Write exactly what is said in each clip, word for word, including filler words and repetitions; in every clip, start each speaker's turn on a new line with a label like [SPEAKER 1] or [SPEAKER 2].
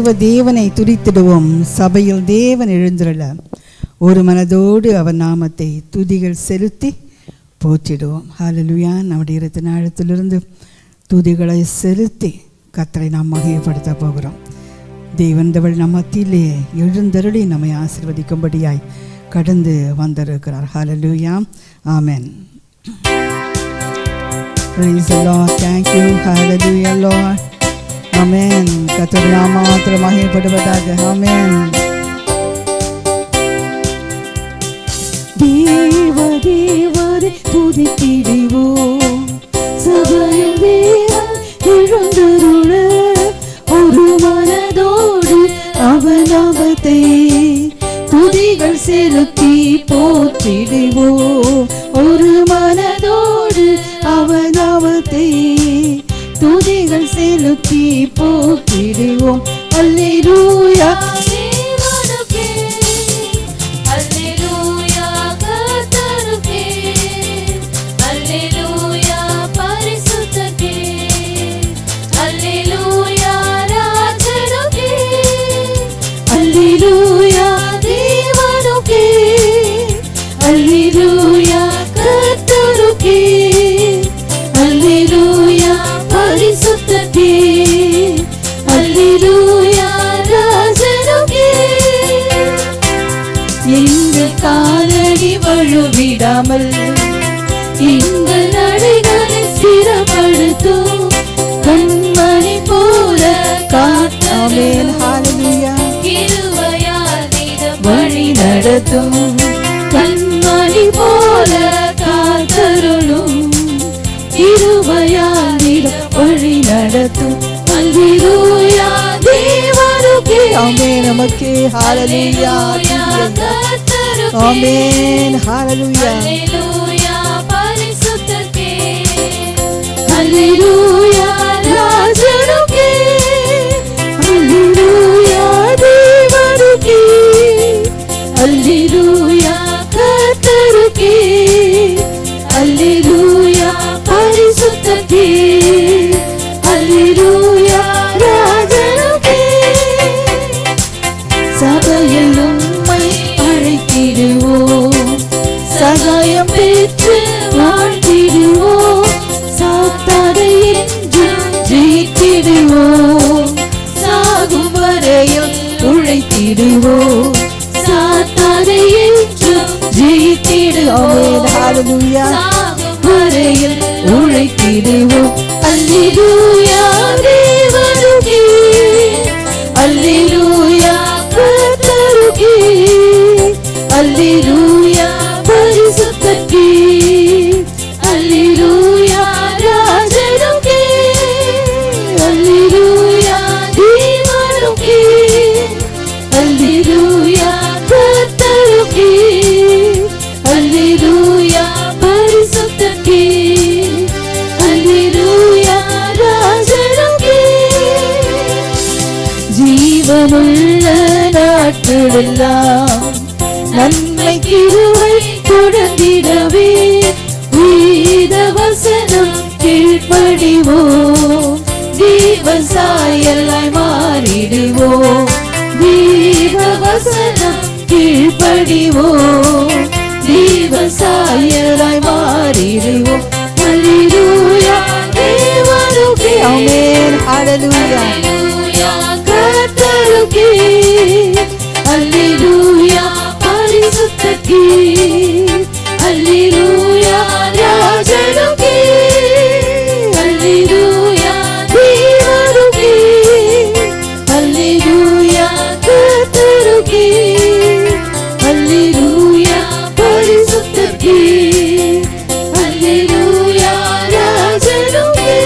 [SPEAKER 1] ஜீவ தேவனை துதித்திடுவோம். சபையில் தேவன் எழுந்துள்ள ஒரு மனதோடு அவர் நாமத்தை துதிகள் செலுத்தி போற்றிடுவோம். ஹல்லேலூயா. நம்முடைய இரத்த நாளத்திலிருந்து துதிகளை செலுத்தி கர்த்தரை நாம் மகிமைப்படுத்த போகிறோம். தேவந்தவள் நம் மத்தியிலே எழுந்தருளி நம்மை ஆசீர்வதிக்கும்படியாய் கடந்து வந்திருக்கிறார். ஹல்லேலூயா. ஆமென். Praise the Lord. Thank you. Hallelujah, Lord. Amen. கர்த்தர் நாமத்தில் மகிமைப்படுவதாக. Amen.
[SPEAKER 2] தேவ தேவரை துதித்திடுவோம். சபையில் தேவன் எழுந்தருள ஒரு மனதோடு அவர் நாமத்தை துதிகள் செலுத்தி போற்றிடுவோம். ஒரு மனதோடு அவர் நாமத்தை துதிகள் செலுத்தி போற்றிடுவோம். அல்லேலூயா.
[SPEAKER 3] தேவனுக்கே அல்லேலூயா, கர்த்தருக்கே அல்லேலூயா, பரிசுத்தருக்கே அல்லேலூயா, ராஜனுக்கே அல்லேலூயா, தேவனுக்கே அல்லேலூயா, கர்த்தருக்கே அல்லேலூயா, பரிசுத்தருக்கே அல்லேலூயா, ராஜனுக்கே. எங்கள் காலடி வழுவிடாமல் எங்கள் நடைகளை ஸ்திரப்படுத்தும் கண்மணி போல காத்தாமல் கிருபையால் நீர் வழி நடத்தும். கண்மணி போல காத்தருளும் கிருபையால் நீர் வழி நடத்தும். அல்லேலூயா. தேவனுக்கே
[SPEAKER 1] ஆமென். நமக்கே ஹல்லேலூயா.
[SPEAKER 3] கர்த்தருக்கே
[SPEAKER 1] ஆமென். ஹல்லேலூயா.
[SPEAKER 3] அல்லேலூயா, பரிசுத்தருக்கே
[SPEAKER 2] அல்லேலூயா, ராஜனுக்கே அல்லேலூயா, தேவனுக்கே அல்லேலூயா, கர்த்தருக்கே அல்லேலூயா, பரிசுத்தருக்கே அல்லேலூயா, ராஜனுக்கே. சபையில் உம்மை அழைத்திடுவோம். சகாயம் பெற்று வாழ்த்திடுவோம். சாத்தானை என்றும் ஜெயித்திடுவோம். சாகும் வரையில் உழைத்திடுவோம். சாத்தானை என்றும் ஜெயித்திடுவோம்.
[SPEAKER 1] ஹல்லேலூயா.
[SPEAKER 2] சாகும் வரையில் உழைத்திடுவோம். அல்லேலூயா, தேவனுக்கே அல்லேலூயா, கர்த்தருக்கே அல்லேலூயா, பரிசுத்தருக்கே அல்லேலூயா, ராஜனுக்கே அல்லேலூயா, தேவனுக்கே அல்லேலூயா, கர்த்தருக்கே அல்லேலூயா, பரிசுத்தருக்கே அல்லேலூயா, ராஜனுக்கே. ஜீவனுள்ள நாட்களெல்லாம் நன்மை கிருபை தொடர்ந்திடவே வேத வசனம் கீழ்ப்படிவோம். விவசாயலாய் மாறிடுவோம். வேத வசனம் கீழ்ப்படிவோம். விவசாயலாய் மாறிடுவோம். அல்லேலூயா, தேவனுக்கே
[SPEAKER 1] ஆமென். ஹல்லேலூயா.
[SPEAKER 3] அல்லேலூயா,
[SPEAKER 2] கர்த்தருக்கே அல்லேலூயா, பரிசுத்தருக்கே அல்லேலூயா, ராஜனுக்கே அல்லேலூயா, தேவனுக்கே அல்லேலூயா, கர்த்தருக்கே அல்லேலூயா, பரிசுத்தருக்கே அல்லேலூயா, ராஜனுக்கே.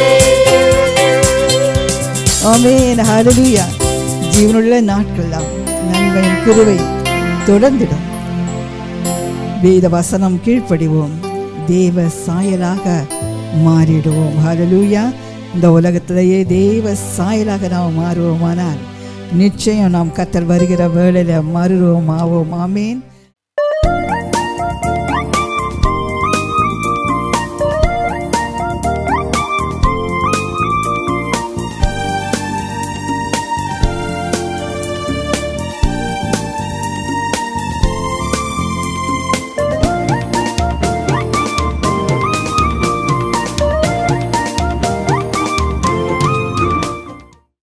[SPEAKER 1] ஆமென். ஹல்லேலூயா. ஜீவனுள்ள நாட்களெல்லாம் நன்மையின் கிருபை தொடர்ந்திடும். வேத வசனம் கீழ்ப்படிவோம். தேவ சாயலாக மாறிடுவோம். ஹல்லேலூயா. இந்த உலகத்திலேயே தேவ சாயலாக நாம் மாறுவோமானால் நிச்சயம் நாம் கர்த்தர் வருகிற வேளையில மாறுவோம் ஆவோம். ஆமென்.